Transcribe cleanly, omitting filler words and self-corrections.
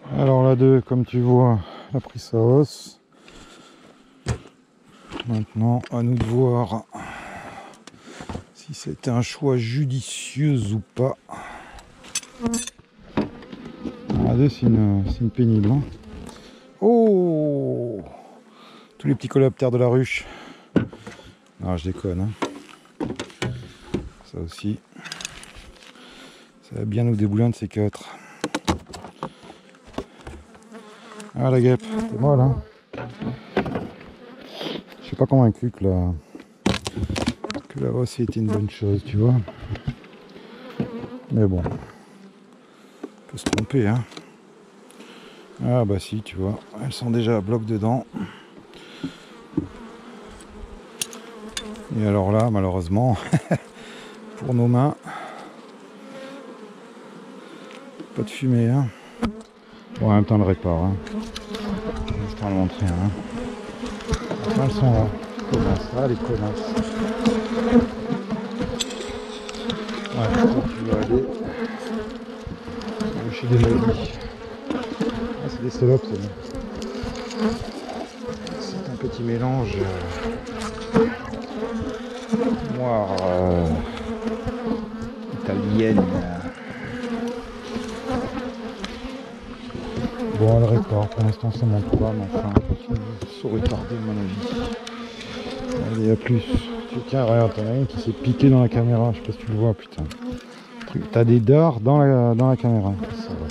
Alors la 2, comme tu vois, a pris sa hausse. Maintenant, à nous de voir si c'était un choix judicieux ou pas. La 2, c'est une pénible. Hein. Oh, tous les petits coléoptères de la ruche. Ah, je déconne. Hein. Ça aussi. Ça va bien nous débouler un de ces 4. Ah, la guêpe, c'est moi là. Je suis pas convaincu que la hausse était une bonne chose, tu vois. Mais bon, on peut se tromper, hein. Ah bah si, tu vois, elles sont déjà à bloc dedans. Et alors là, malheureusement, pour nos mains, pas de fumée, hein. Bon, en même temps, on le répare, hein. Je vais te le montrer, hein. Enfin, elles sont là. Ah, les connasses. Ouais, toi, tu veux aller chez des maudits. Ah, c'est des salopes, c'est bon. C'est un petit mélange noir italienne. Bon, elle répare, pour l'instant ça monte pas, mais enfin, il faut retarder à mon avis. Allez, à plus. Tiens, regarde, t'en as une qui s'est piquée dans la caméra, je sais pas si tu le vois, putain. T'as des dards dans la caméra. Ça va.